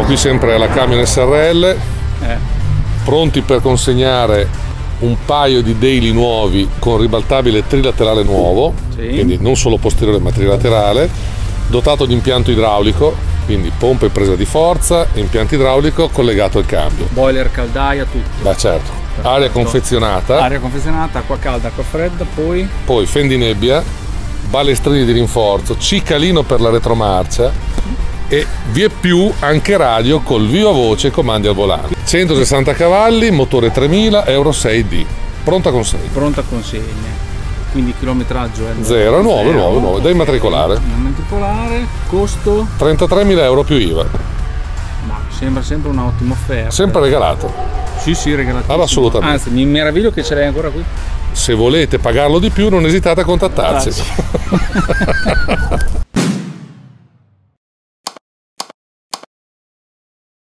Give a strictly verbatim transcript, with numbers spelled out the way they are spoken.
qui sempre alla Camion S R L, Eh. pronti per consegnare un paio di daily nuovi con ribaltabile trilaterale nuovo, Sì. quindi non solo posteriore ma trilaterale, dotato di impianto idraulico, quindi pompa e presa di forza, impianto idraulico collegato al cambio. Boiler, caldaia, tutto. Beh certo, aria confezionata, Aria confezionata, acqua calda, acqua fredda, poi poi fendinebbia, balestrini di rinforzo, cicalino per la retromarcia e vie più anche radio col viva voce e comandi al volante. centosessanta cavalli, motore tremila, Euro sei D, pronta consegna. pronta consegna. Quindi chilometraggio è Zero, nuovo, nuovo, nuovo, da immatricolare. Da immatricolare, costo, trentatremila euro più I V A, ma sembra sempre un'ottima offerta. sempre regalato. Sì, sì, regalatissimo. Assolutamente. Anzi, mi meraviglio che ce l'hai ancora qui. Se volete pagarlo di più non esitate a contattarci. Grazie.